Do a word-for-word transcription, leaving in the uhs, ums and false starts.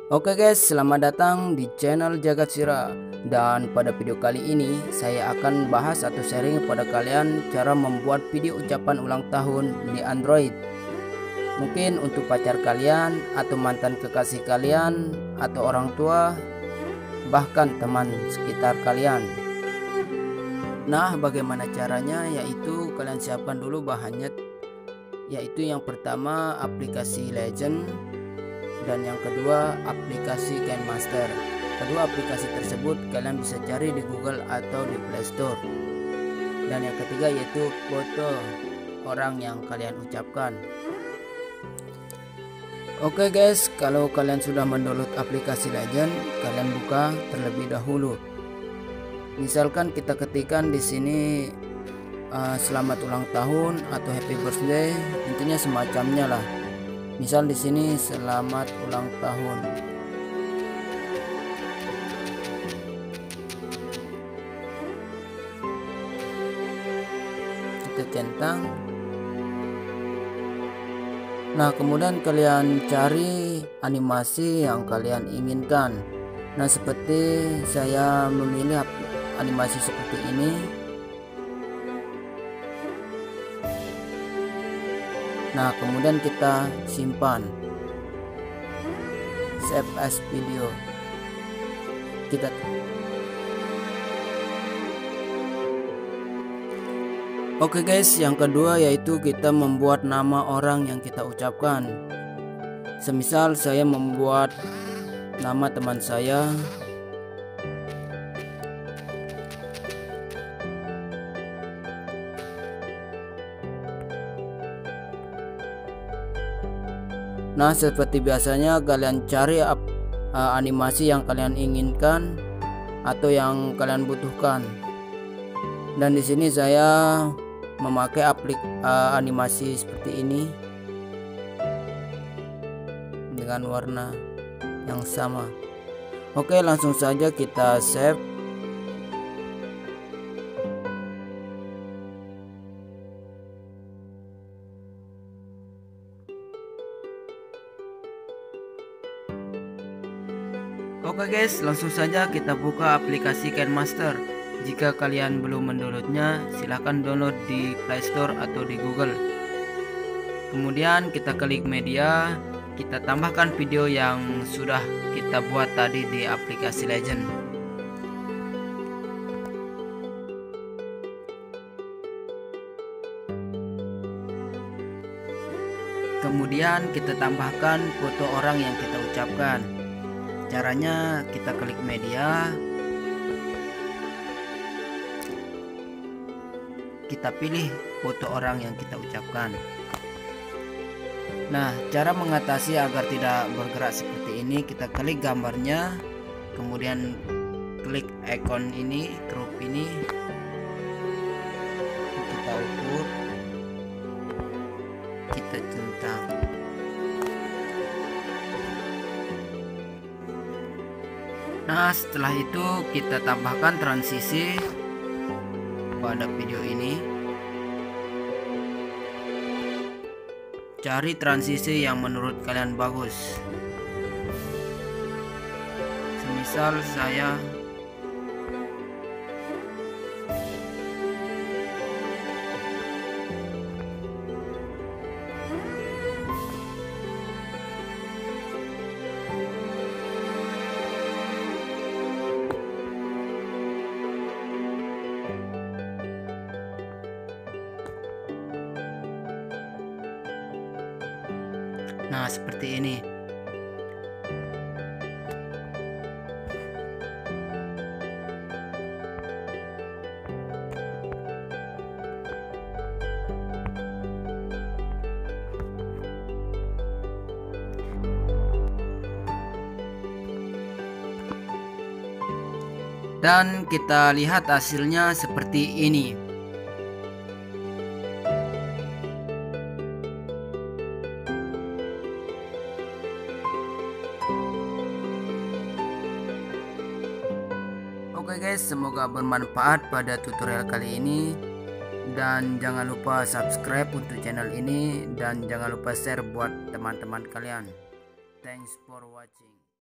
Oke guys, selamat datang di channel Jagat Sira. Dan pada video kali ini saya akan bahas atau sharing kepada kalian cara membuat video ucapan ulang tahun di Android. Mungkin untuk pacar kalian atau mantan kekasih kalian atau orang tua, bahkan teman sekitar kalian. Nah, bagaimana caranya? Yaitu kalian siapkan dulu bahannya, yaitu yang pertama aplikasi Legend, dan yang kedua aplikasi KineMaster. Kedua aplikasi tersebut kalian bisa cari di Google atau di Play Store. Dan yang ketiga yaitu foto orang yang kalian ucapkan. Oke guys, kalau kalian sudah mendownload aplikasi Legend, kalian buka terlebih dahulu. Misalkan kita ketikkan di sini uh, selamat ulang tahun atau happy birthday, intinya semacamnya lah. Misal di sini selamat ulang tahun. Kita centang. Nah, kemudian kalian cari animasi yang kalian inginkan. Nah, seperti saya memilih animasi seperti ini. Nah, kemudian kita simpan, save as video. Kita Oke guys, yang kedua yaitu kita membuat nama orang yang kita ucapkan. Semisal saya membuat nama teman saya. Nah, seperti biasanya kalian cari uh, animasi yang kalian inginkan atau yang kalian butuhkan. Dan di sini saya memakai aplik uh, animasi seperti ini dengan warna yang sama. Oke, langsung saja kita save. Oke guys, langsung saja kita buka aplikasi KineMaster. Jika kalian belum mendownloadnya, silahkan download di Play Store atau di Google. Kemudian kita klik media, kita tambahkan video yang sudah kita buat tadi di aplikasi Legend. Kemudian kita tambahkan foto orang yang kita ucapkan. Caranya kita klik media, kita pilih foto orang yang kita ucapkan. Nah, cara mengatasi agar tidak bergerak seperti ini, kita klik gambarnya, kemudian klik icon ini, crop ini, kita ukur, kita centang. Nah, setelah itu kita tambahkan transisi pada video ini. Cari transisi yang menurut kalian bagus. Semisal saya Nah, seperti ini. Dan kita lihat hasilnya seperti ini. Oke guys, semoga bermanfaat pada tutorial kali ini. Dan jangan lupa subscribe untuk channel ini. Dan jangan lupa share buat teman-teman kalian. Thanks for watching.